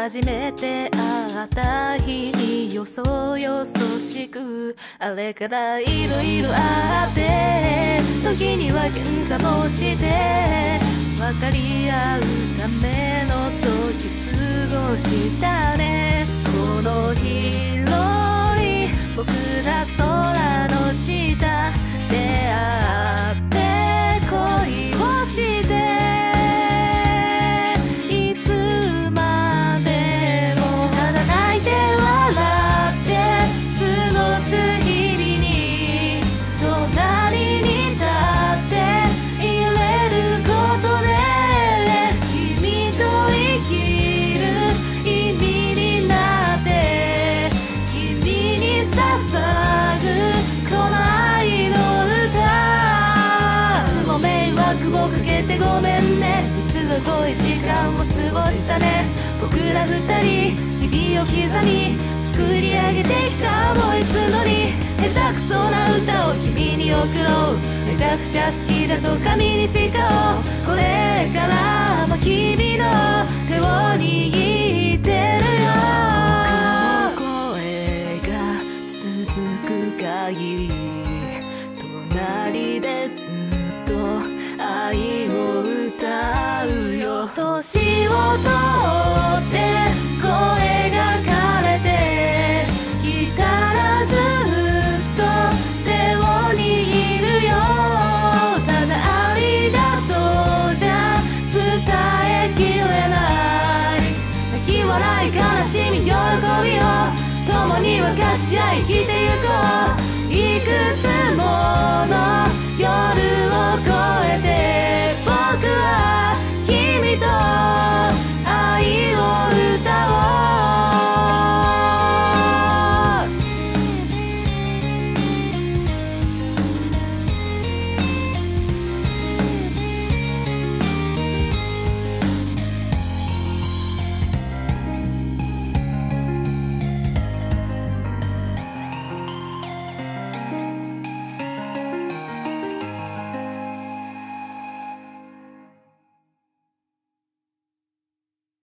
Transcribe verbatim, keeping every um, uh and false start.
初めて会った日によそよそしくあれからいろいろあって時には喧嘩もして分かり合うための時過ごしたねこの広い僕ら空の下出会って恋をしてごめんねいつの濃い時間を過ごしたね僕ら二人日々を刻み作り上げてきたもういつのに下手くそな歌を君に送ろうめちゃくちゃ好きだと紙に誓おうこれからも君の手を握ってるよ僕の声が続く限り隣でずっと愛を歌うよ年を取って声が枯れてきたらずっと手を握るよただありがとうじゃ伝えきれない泣き笑い悲しみ喜びを共に分かち合い生きてゆこういくつもの夜を越えて